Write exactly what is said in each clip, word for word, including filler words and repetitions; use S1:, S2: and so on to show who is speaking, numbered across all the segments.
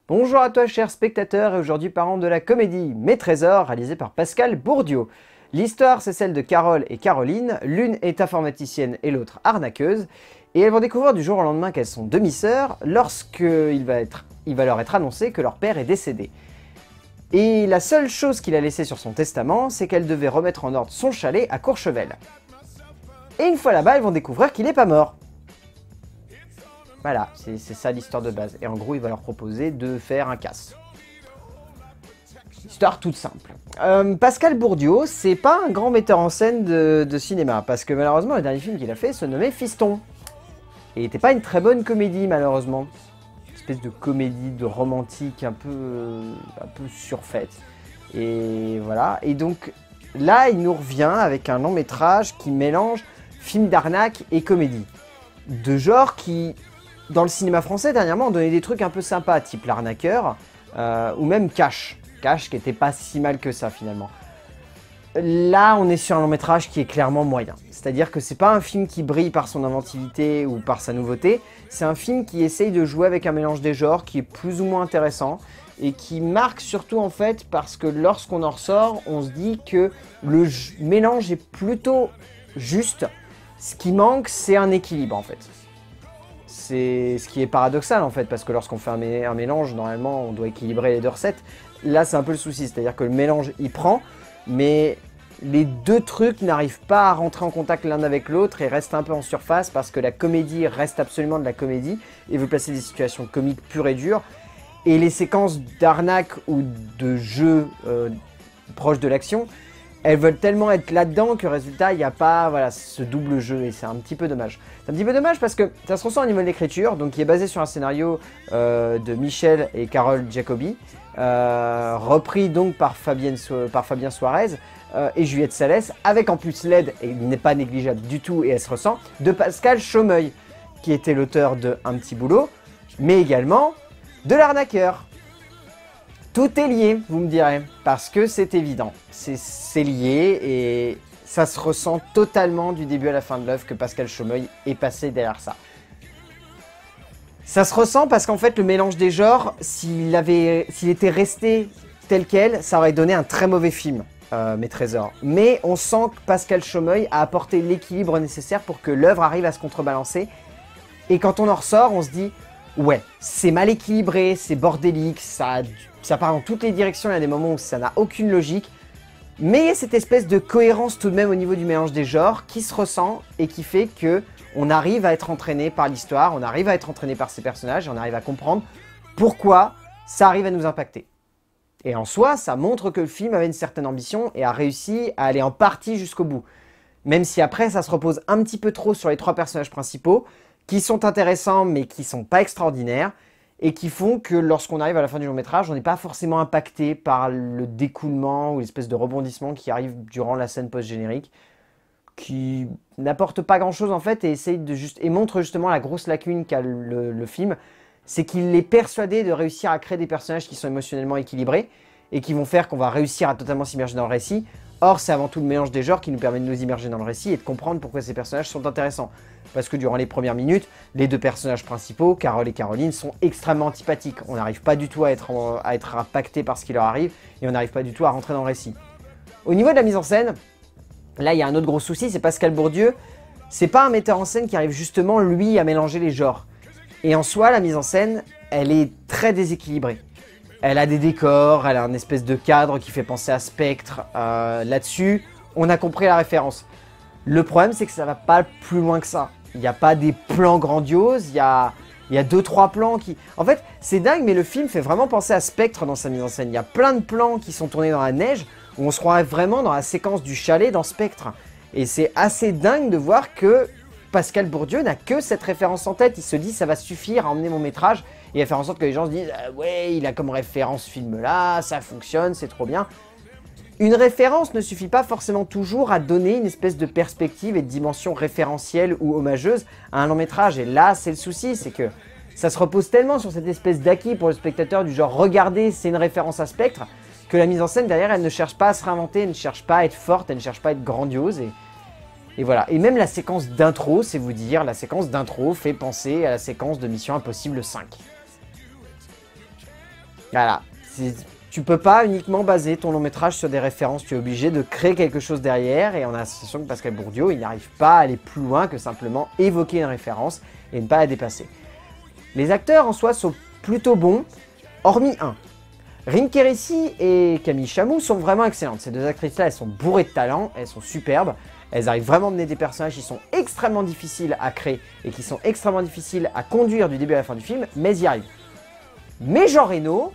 S1: Bonjour à toi chers spectateurs, et aujourd'hui parlons de la comédie Mes Trésors, réalisée par Pascal Bourdieu. L'histoire c'est celle de Carole et Caroline, l'une est informaticienne et l'autre arnaqueuse, et elles vont découvrir du jour au lendemain qu'elles sont demi-sœurs lorsqu'il va, être, il va leur être annoncé que leur père est décédé. Et la seule chose qu'il a laissée sur son testament, c'est qu'elle devait remettre en ordre son chalet à Courchevel. Et une fois là-bas, elles vont découvrir qu'il n'est pas mort. Voilà, c'est ça l'histoire de base. Et en gros, il va leur proposer de faire un casse. Histoire toute simple. Euh, Pascal Bourdieu, c'est pas un grand metteur en scène de, de cinéma, parce que malheureusement, le dernier film qu'il a fait se nommait Fiston. Et n'était pas une très bonne comédie, malheureusement. Une espèce de comédie, de romantique un peu, euh, un peu surfaite. Et voilà. Et donc, là, il nous revient avec un long métrage qui mélange film d'arnaque et comédie. De genre qui... Dans le cinéma français, dernièrement, on donnait des trucs un peu sympas, type L'Arnaqueur, euh, ou même Cash. Cash, qui était pas si mal que ça, finalement. Là, on est sur un long métrage qui est clairement moyen. C'est-à-dire que c'est pas un film qui brille par son inventivité ou par sa nouveauté, c'est un film qui essaye de jouer avec un mélange des genres qui est plus ou moins intéressant, et qui marque surtout, en fait, parce que lorsqu'on en ressort, on se dit que le mélange est plutôt juste. Ce qui manque, c'est un équilibre, en fait. C'est ce qui est paradoxal en fait, parce que lorsqu'on fait un, mé un mélange, normalement on doit équilibrer les deux recettes. Là c'est un peu le souci, c'est-à-dire que le mélange il prend, mais les deux trucs n'arrivent pas à rentrer en contact l'un avec l'autre et restent un peu en surface parce que la comédie reste absolument de la comédie et veut placer des situations comiques pures et dures. Et les séquences d'arnaque ou de jeu euh, proches de l'action, elles veulent tellement être là-dedans que résultat, il n'y a pas voilà, ce double jeu et c'est un petit peu dommage. C'est un petit peu dommage parce que ça se ressent au niveau de l'écriture, donc qui est basé sur un scénario euh, de Michel et Carole Giacobbi, euh, repris donc par, Fabienne so par Fabien Suarez euh, et Juliette Salès, avec en plus l'aide, et il n'est pas négligeable du tout et elle se ressent, de Pascal Chaumeuil, qui était l'auteur de Un petit boulot, mais également de L'Arnaqueur. Tout est lié, vous me direz, parce que c'est évident, c'est lié et ça se ressent totalement du début à la fin de l'œuvre que Pascal Chaumeuil est passé derrière ça. Ça se ressent parce qu'en fait le mélange des genres, s'il avait, s'il était resté tel quel, ça aurait donné un très mauvais film, euh, Mes Trésors. Mais on sent que Pascal Chaumeuil a apporté l'équilibre nécessaire pour que l'œuvre arrive à se contrebalancer. Et quand on en ressort, on se dit... Ouais, c'est mal équilibré, c'est bordélique, ça, ça part dans toutes les directions, il y a des moments où ça n'a aucune logique. Mais il y a cette espèce de cohérence tout de même au niveau du mélange des genres qui se ressent et qui fait que on arrive à être entraîné par l'histoire, on arrive à être entraîné par ces personnages, et on arrive à comprendre pourquoi ça arrive à nous impacter. Et en soi, ça montre que le film avait une certaine ambition et a réussi à aller en partie jusqu'au bout. Même si après, ça se repose un petit peu trop sur les trois personnages principaux, qui sont intéressants mais qui sont pas extraordinaires et qui font que lorsqu'on arrive à la fin du long métrage, on n'est pas forcément impacté par le découlement ou l'espèce de rebondissement qui arrive durant la scène post-générique, qui n'apporte pas grand chose en fait et, essaye de juste, et montre justement la grosse lacune qu'a le, le film, c'est qu'il est persuadé de réussir à créer des personnages qui sont émotionnellement équilibrés et qui vont faire qu'on va réussir à totalement s'immerger dans le récit. Or, c'est avant tout le mélange des genres qui nous permet de nous immerger dans le récit et de comprendre pourquoi ces personnages sont intéressants. Parce que durant les premières minutes, les deux personnages principaux, Carole et Caroline, sont extrêmement antipathiques. On n'arrive pas du tout à être, en, à être impacté par ce qui leur arrive et on n'arrive pas du tout à rentrer dans le récit. Au niveau de la mise en scène, là il y a un autre gros souci, c'est Pascal Bourdieu. C'est pas un metteur en scène qui arrive justement, lui, à mélanger les genres. Et en soi, la mise en scène, elle est très déséquilibrée. Elle a des décors, elle a un espèce de cadre qui fait penser à Spectre. Euh, Là-dessus, on a compris la référence. Le problème, c'est que ça va pas plus loin que ça. Il n'y a pas des plans grandioses, il y a, il y a deux trois plans qui... En fait, c'est dingue, mais le film fait vraiment penser à Spectre dans sa mise en scène. Il y a plein de plans qui sont tournés dans la neige, où on se croirait vraiment dans la séquence du chalet dans Spectre. Et c'est assez dingue de voir que Pascal Bourdieu n'a que cette référence en tête. Il se dit, ça va suffire à emmener mon métrage et à faire en sorte que les gens se disent ah, « Ouais, il a comme référence ce film-là, ça fonctionne, c'est trop bien ». Une référence ne suffit pas forcément toujours à donner une espèce de perspective et de dimension référentielle ou homageuse à un long métrage. Et là, c'est le souci, c'est que ça se repose tellement sur cette espèce d'acquis pour le spectateur du genre « Regardez, c'est une référence à Spectre » que la mise en scène derrière, elle ne cherche pas à se réinventer, elle ne cherche pas à être forte, elle ne cherche pas à être grandiose. Et, et voilà. Et même la séquence d'intro, c'est vous dire, la séquence d'intro fait penser à la séquence de Mission Impossible cinq. Voilà. Tu peux pas uniquement baser ton long métrage sur des références, tu es obligé de créer quelque chose derrière et on a l'impression que Pascal Bourdieu, il n'arrive pas à aller plus loin que simplement évoquer une référence et ne pas la dépasser. Les acteurs en soi sont plutôt bons, hormis un. Rin Kérissi et Camille Chamou sont vraiment excellentes. Ces deux actrices-là, elles sont bourrées de talent, elles sont superbes. Elles arrivent vraiment à mener des personnages qui sont extrêmement difficiles à créer et qui sont extrêmement difficiles à conduire du début à la fin du film, mais elles y arrivent. Mais Jean Reno,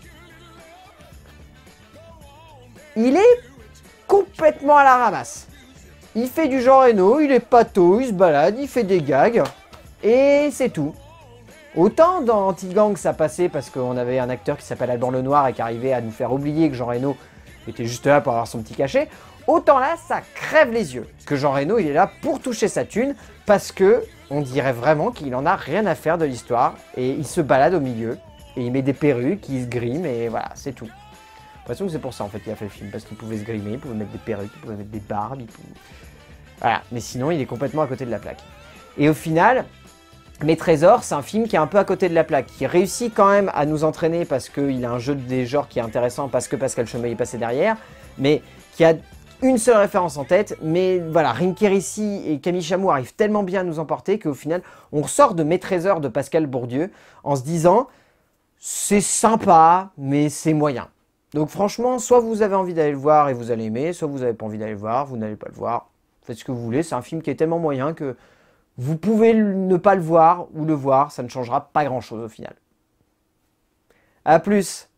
S1: il est complètement à la ramasse. Il fait du Jean Reno, il est pâteau, il se balade, il fait des gags, et c'est tout. Autant dans Anti-Gang ça passait parce qu'on avait un acteur qui s'appelle Alban Lenoir et qui arrivait à nous faire oublier que Jean Reno était juste là pour avoir son petit cachet, autant là ça crève les yeux. Que Jean Reno il est là pour toucher sa thune parce que on dirait vraiment qu'il en a rien à faire de l'histoire et il se balade au milieu et il met des perruques, il se grime et voilà, c'est tout. J'ai l'impression que c'est pour ça en fait qu'il a fait le film, parce qu'il pouvait se grimer, il pouvait mettre des perruques, il pouvait mettre des barbes, il pouvait... Voilà, mais sinon il est complètement à côté de la plaque. Et au final, Mes Trésors, c'est un film qui est un peu à côté de la plaque, qui réussit quand même à nous entraîner parce qu'il a un jeu des genres qui est intéressant, parce que Pascal Chaumet est passé derrière, mais qui a une seule référence en tête, mais voilà, Rin Kérissi et Camille Chamou arrivent tellement bien à nous emporter qu'au final, on ressort de Mes Trésors de Pascal Bourdieu en se disant « c'est sympa, mais c'est moyen ». Donc franchement, soit vous avez envie d'aller le voir et vous allez aimer, soit vous n'avez pas envie d'aller le voir, vous n'allez pas le voir. Faites ce que vous voulez, c'est un film qui est tellement moyen que vous pouvez ne pas le voir ou le voir, ça ne changera pas grand chose au final. A plus!